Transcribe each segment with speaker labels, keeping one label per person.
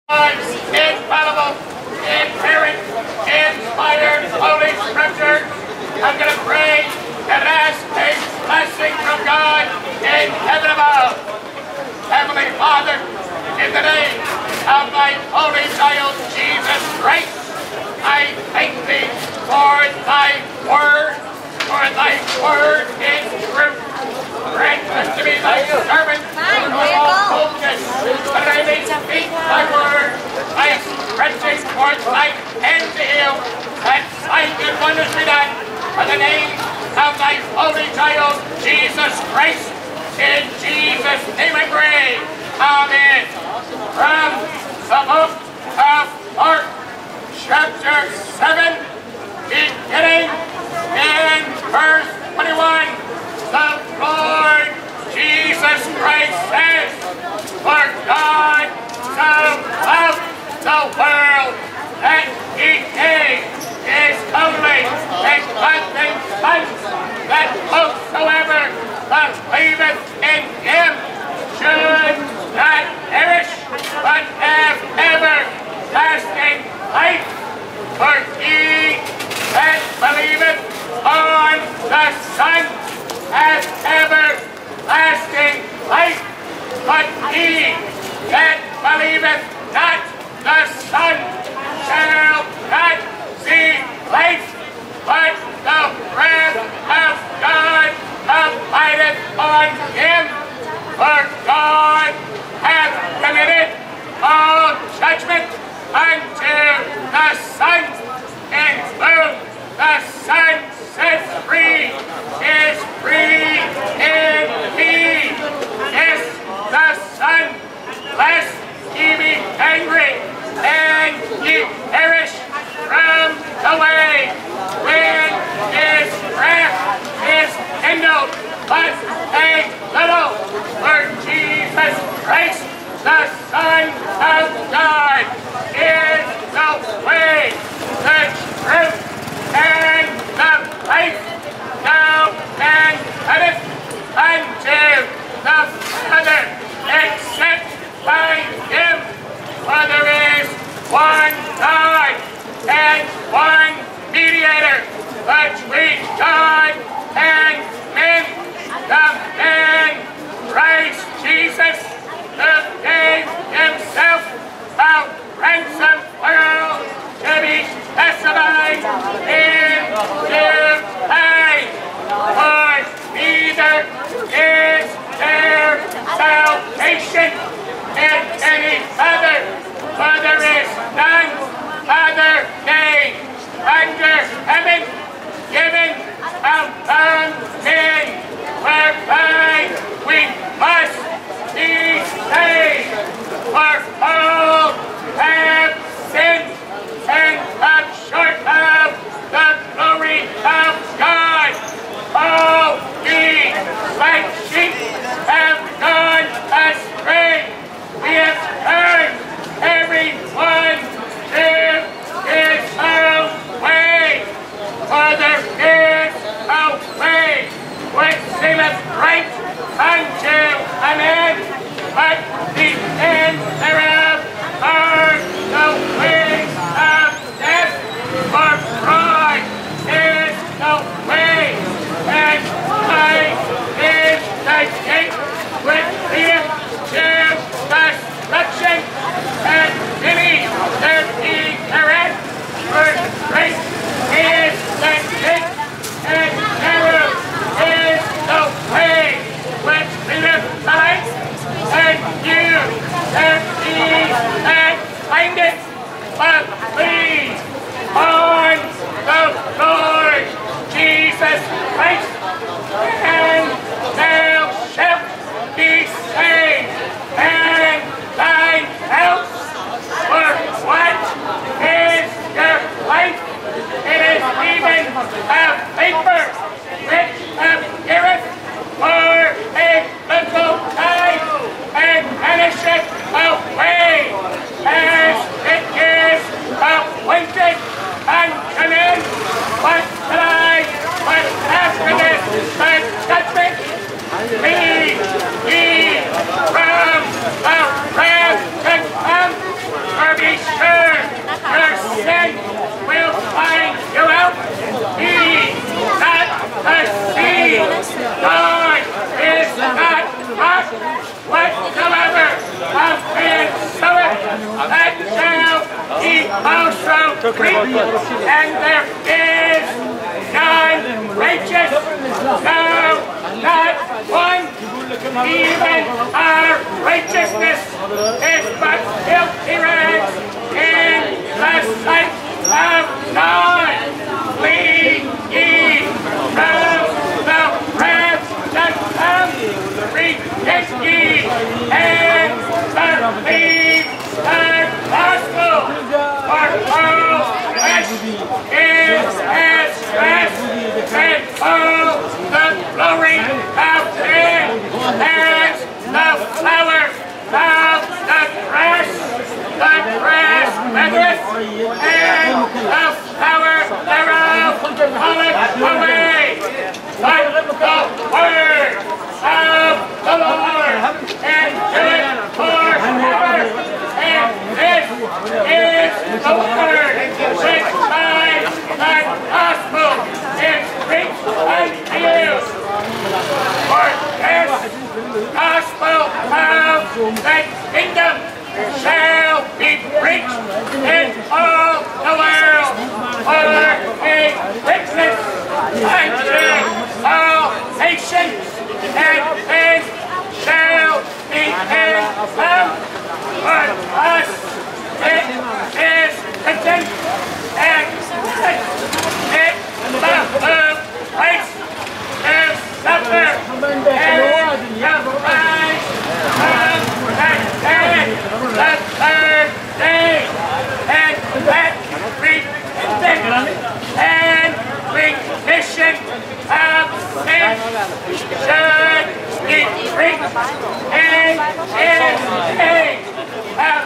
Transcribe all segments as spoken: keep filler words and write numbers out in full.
Speaker 1: infallible, inerrant, inspired, holy scripture. I'm going to pray and ask a blessing from God in heaven above. Heavenly Father, in the name of thy holy child Jesus Christ, I thank thee for thy word, for thy word is truth. Grant unto me thy servant of all boldness, that I may speak thy word. I am stretching forth thy hand to heal, that signs and wonders be done for the name of thy holy child Jesus Christ. In Jesus' name I pray. Amen. From the book of Mark, chapter seven, beginning in verse twenty-one, the Lord Jesus Christ says, for God so loved the world that he gave his only begotten Son, that whosoever believeth in him should not perish, but have everlasting life. For he that believeth on the Son hath everlasting life, but he that believeth not the Son shall not see life, but the wrath of God abideth on him. For God hath committed all judgment unto the Son, and whom the Son sets free is free indeed. Is the Son, lest ye be angry and ye perish from the way when his wrath is kindled. But a little, for Jesus Christ, the Son of God, is the way, the truth, and the life. No man cometh unto the Father except by him. For there is one God and one mediator between God and men, the man Christ Jesus, who gave himself a ransom world to be specified in due time. For neither is there salvation in any other, for there is none other name under heaven given among men whereby we must be saved. For all also reap, and there is none righteous, no, not one. Even our righteousness is but filthy rags in the sight of God. Flee ye from the wrath to come. Repent ye and believe the gospel. For all flesh is as grass, and all the glory of man as the flower of the grass. The grass withereth, and the flower thereof falleth away. But the word of the Lord endureth forever. And this is the word which by the gospel is preached unto you. For this gospel of the kingdom shall be preached in all the world for a witness unto all nations, and then shall the end come. For us it is content and it the place to suffer and to rise from the dead the third day, and that repentance and remission of sin should be preached and is made of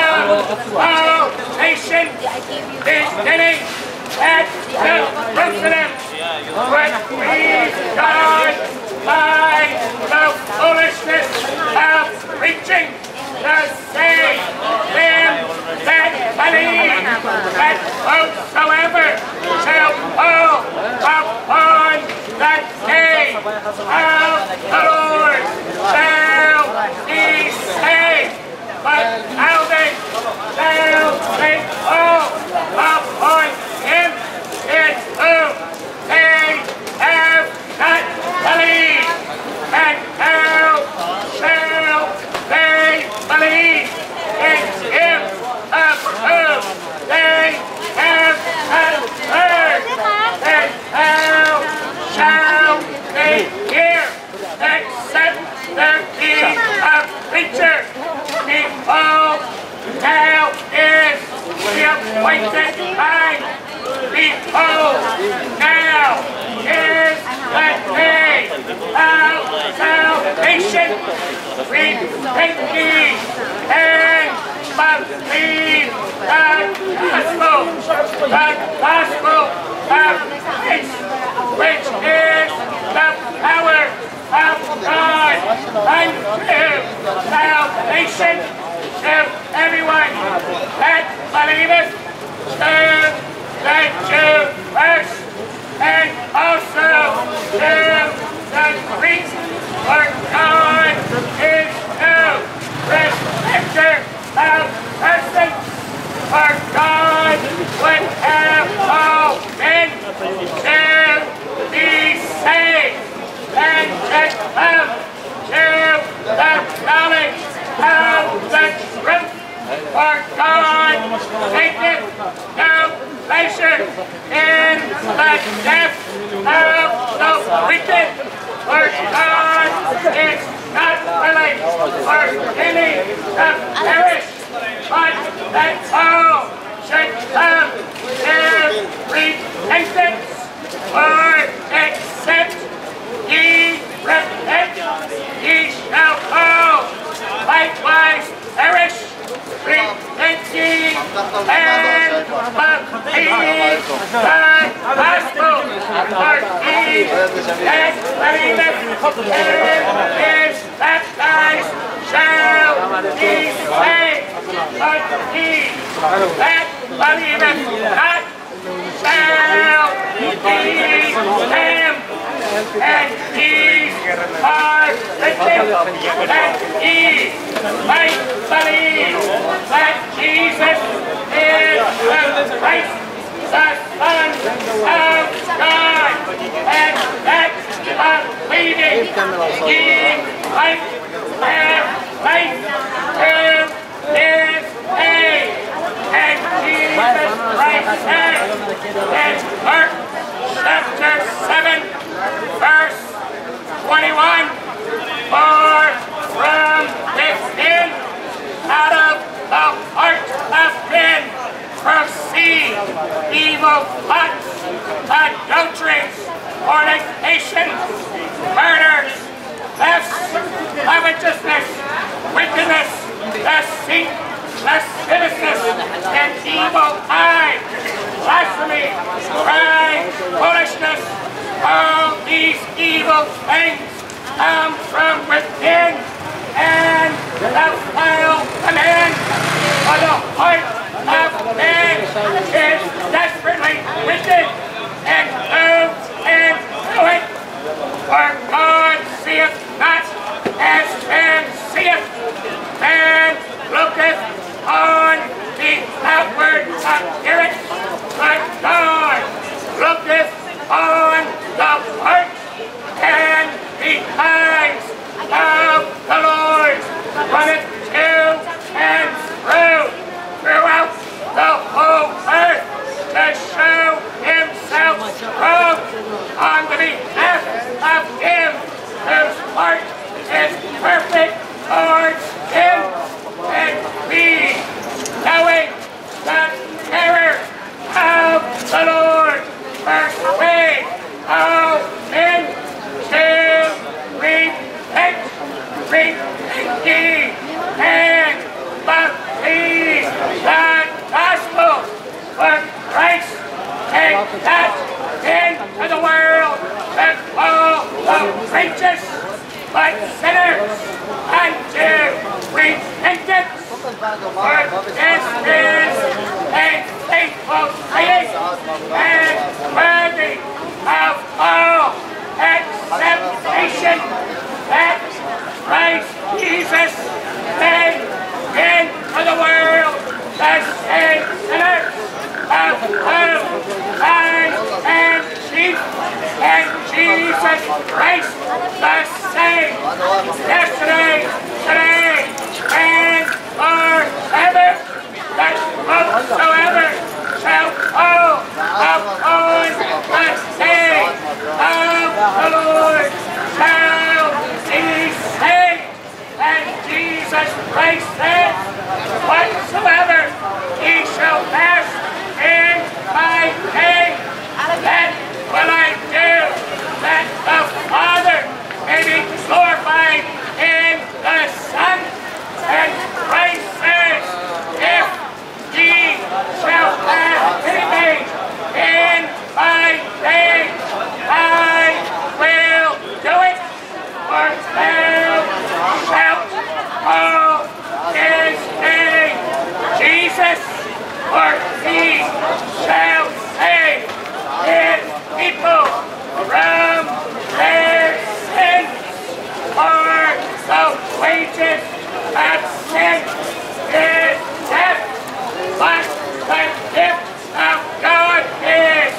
Speaker 1: all nations, beginning at Jerusalem, which please God by the foolishness of preaching to save them that believe, that whosoever shall call upon the name of the Lord shall be saved. But how then shall they call upon him in whom they have not believed? And how shall they believe in him of whom they have not heard? And how shall they hear except there be a preacher? Behold, now is the appointed time. Behold, now is the day of salvation. Repent ye and believe the gospel, the gospel of grace, which is the power of God unto salvation to everyone that believeth, to the Jew first, and also to the Greek. For God is no respecter of persons. For God would have all men to be saved and to come to the knowledge of the truth. For God taketh no pleasure in the death of the wicked. For God is not willing for any to perish, but that all should come to repentance. For except ye repent, ye shall all likewise perish. Repent ye and believe the gospel. For he that believeth and is baptized shall be saved, but he that believeth not shall be damned. And these are written that ye might believe that Jesus is leading ye life and life to his aid. And Jesus Christ said in Mark chapter seven, verse twenty-one, for from within, out of the heart of men, proceed evil thoughts, adulteries, fornications, murders, thefts, covetousness, wickedness, deceit, lasciviousness, and evil eye, blasphemy, pride, foolishness. All these evil things come from within, and defile the man. For the heart of man is desperately wicked, and moves into it. For God seeth not as man seeth. Man looketh on the outward appearance, but God looketh on the heart. And the eyes of the Lord runneth to and through, throughout the whole earth, to show himself strong on the behalf of him whose heart is perfect towards him. And we, knowing the terror of the Lord, persuade all men to repent, repent ye, and believe the gospel. For Christ came not into the world to call the righteous, but sinners unto repentance. For this is a faithful saying and worthy of all acceptation, that Christ Jesus came into the world to save sinners, of whom I am chief. And Jesus Christ the same, yesterday, today, and forever, that whosoever shall call upon the name of the Lord shall be saved. And Jesus Christ said, whatsoever he shall ask in my name, that will I do, that the Father may be glorified in the Son. And Christ says, if ye shall ask anything in my name, I will do it. For thou shalt call his name Jesus, for he shall save his people from their sins. For the wages of sin is death, but the gift of God is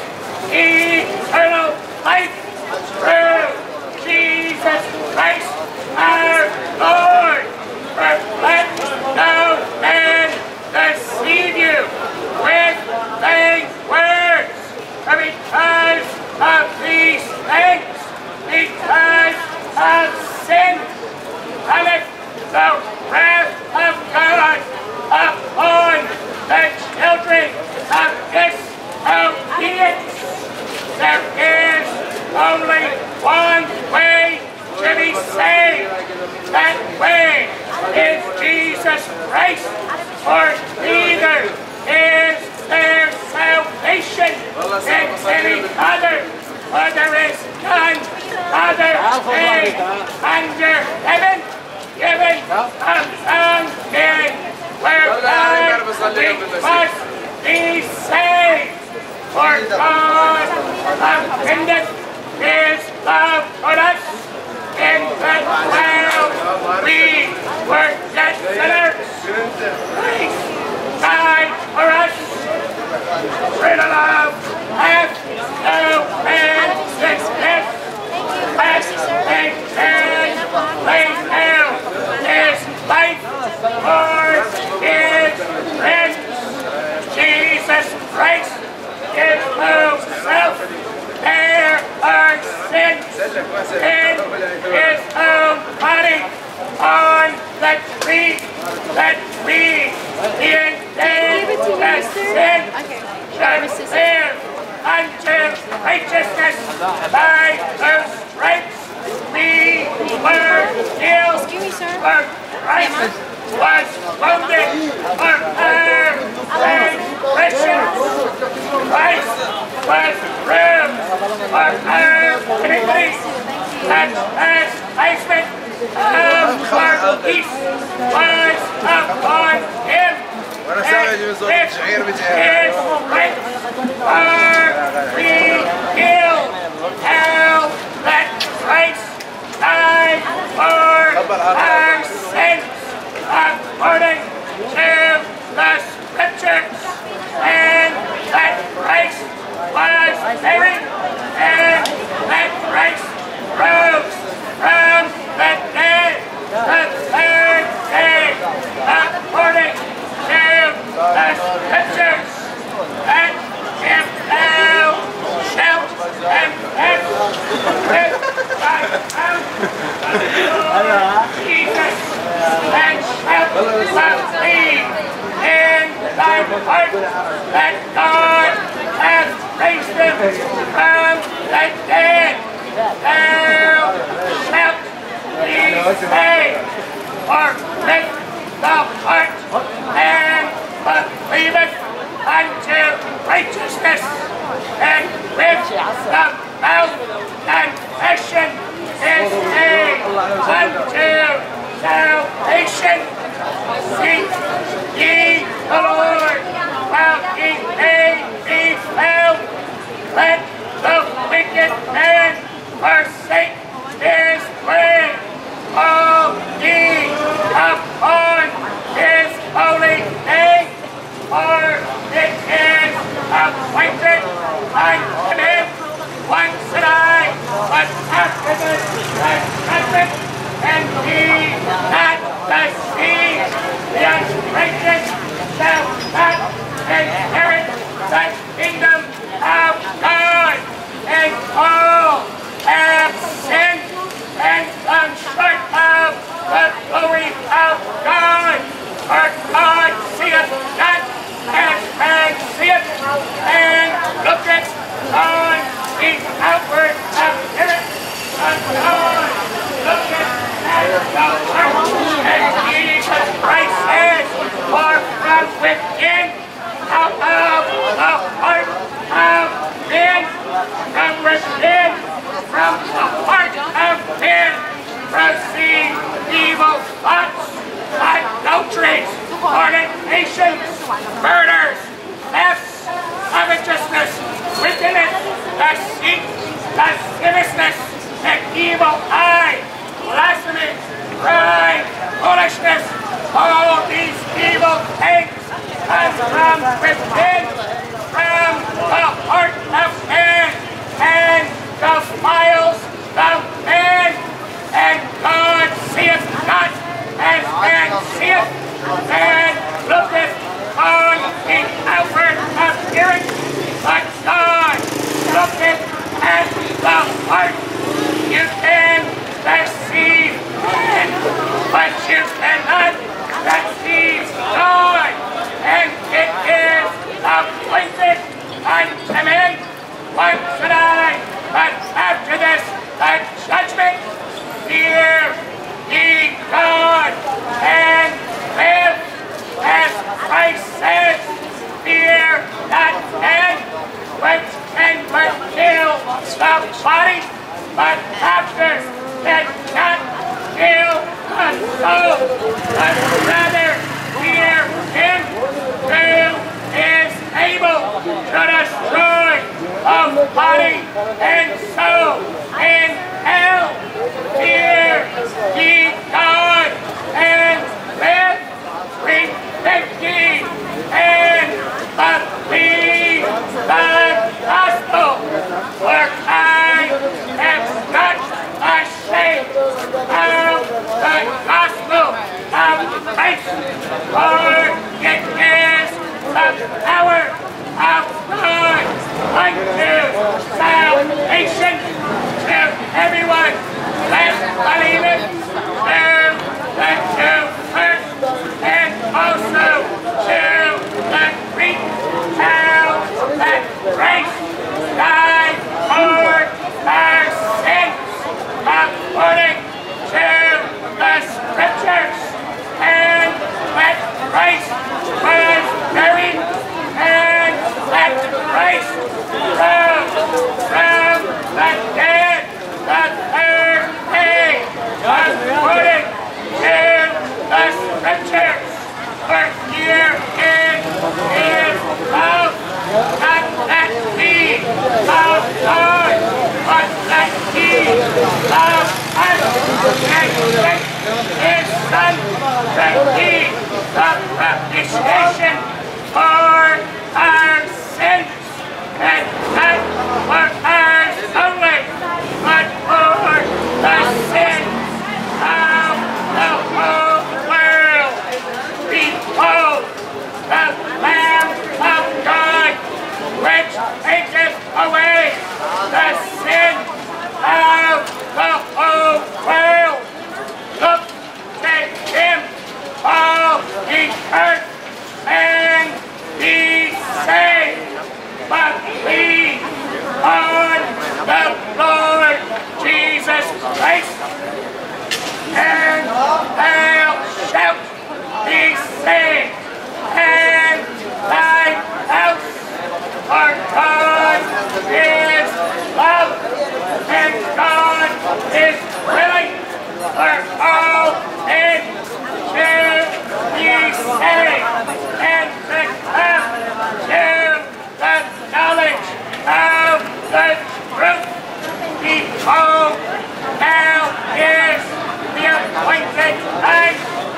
Speaker 1: eternal life through Jesus Christ our Lord. For let no man deceive you with vain words, for because of these things, because of sin, cometh the wrath of God upon the children of disobedience. There is only one way to be saved. That way is Jesus Christ, for neither is there salvation in any other, for there is none other name under heaven given among men whereby we must be saved. For God commendeth his love for us, in that while we were yet sinners, Christ died for us. For the love hath no man since death, but sin should live unto righteousness. By those stripes we were healed. For Christ was wounded for our transgressions. Christ was bruised for our iniquities. And as punishment of our peace was upon him. And with his stripes are we healed. How that Christ died for our sins according to the Scriptures, and that Christ was buried, and that Christ rose from the dead the third day according to the Scriptures. And if thou shalt confess with thy mouth the Lord Jesus, and shalt believe in thy heart that God hath raised him from the dead, thou shalt be saved. For with the heart man believeth unto righteousness, and with the mouth confession is made unto salvation. Seek ye the Lord while he may be found. Let the wicked man forsake his way. Call ye upon his holy name, for it is appointed unto him once a night, but after this judgment, and he not deceive the unrighteous shall not inherit the kingdom of God. And all have sinned and come short of the glory of God. For God seeth not as man seeth, and looketh on the outward appearance, but God looketh at the heart. And Jesus Christ says, for from within, out of the heart of men, from within, from the heart of men, proceed evil thoughts, adulteries, fornications, murders, thefts, covetousness, wickedness, deceit, lasciviousness, an evil eye, blasphemy, pride, foolishness. All these evil things come from within, from the heart of man, and defiles the man. And God seeth not as man seeth, and looketh on the outward appearance, but God looketh at the heart. You can deceive man, but you cannot deceive God. And it is appointed unto men once a night, but after this the judgment. Fear ye God and live, as Christ says, fear not men, which can but kill the body, but after that not kill the soul, but rather fear him who is able to destroy the body and soul in hell. Fear ye God and live, repent ye and believe the gospel, for I am not ashamed of the gospel of Christ, for it is the power of God unto salvation to everyone that believeth, to the Jew first, and also to the Greek. He the propitiation for our sins, and not for ours only, but for the sins of the whole world. Behold, the Lamb of God, which taketh away the sin of the whole world. Look to him, all ye earth, and be saved. Believe on the Lord Jesus Christ, and thou shalt be saved, and thy house. For God is love, and God is willing for all men to be saved and to come to the knowledge of the truth. Behold, now is the appointed time.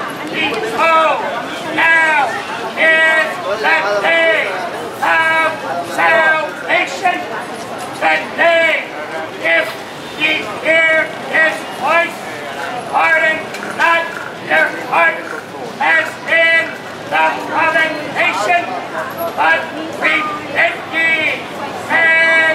Speaker 1: Behold, now is the day of salvation. The day, if ye hear his voice, harden not your heart as in the provocation, but repent ye and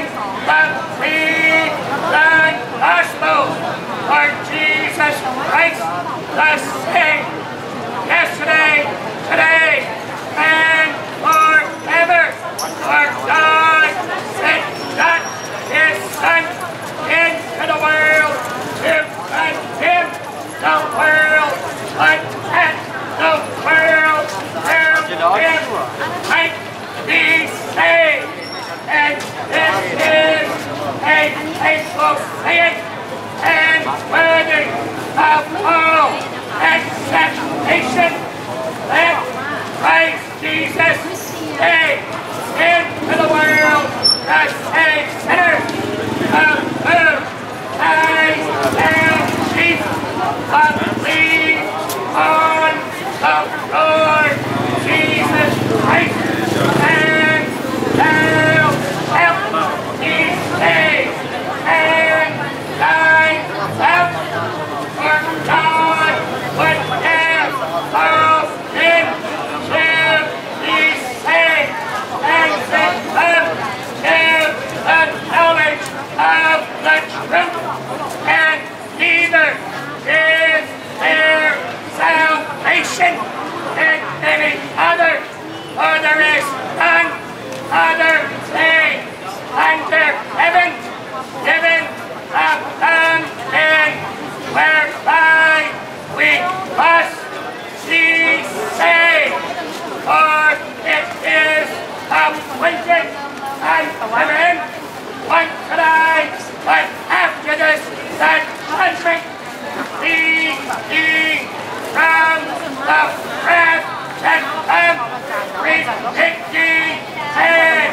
Speaker 1: believe the gospel. For Jesus Christ the same, yesterday, today, and forever. For God sent not his Son into the world to condemn the world, but that the world through him might be saved. And this is a faithful saying and worthy of all acceptation, that Christ Jesus came into the world to save sinners, of whom I am chief. Believe on the Lord Jesus Christ, and thou shalt be saved, and thy house. For God would have all men to be saved, and to come to the knowledge of the truth. And neither is there salvation in any other, for there is none other name under heaven given among men whereby we must be saved. For it is appointed unto men once to die, but after this the judgment. Be ye from the wrath that come. Repent ye and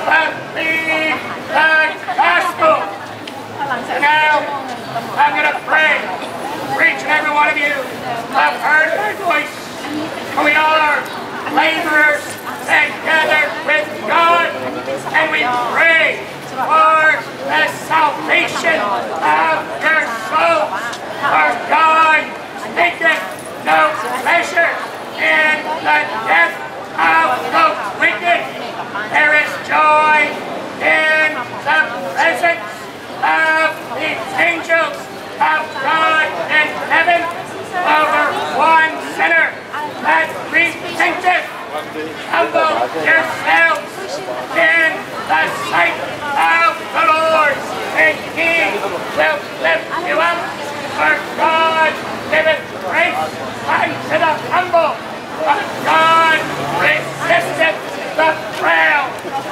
Speaker 1: believe the gospel. Now I'm going to pray for each and every one of you who have heard my voice. We are laborers together with God, and we pray for the salvation of your souls. For God taketh no pleasure in the death of the wicked. There is joy in the presence of the angels of God in heaven over one sinner that repenteth. Humble yourselves in the sight of the Lord, and he will lift you up. For God giveth grace unto the humble, but God resisteth the proud.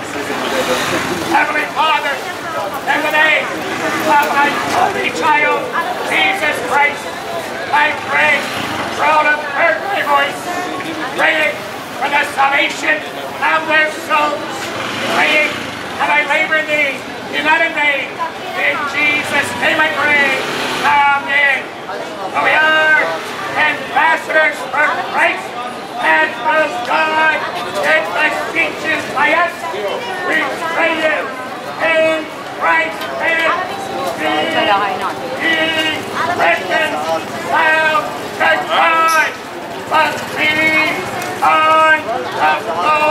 Speaker 1: Heavenly Father, in the name of my holy child, Jesus Christ, I pray for all of heard my voice, praying for the salvation of their souls, praying and I labor in thee, do not in vain. In Jesus' name I pray. Amen. For we are ambassadors for Christ, and will God that beseeches by us, we pray you in Christ's name, be ye reconciled to God, but be on the Lord.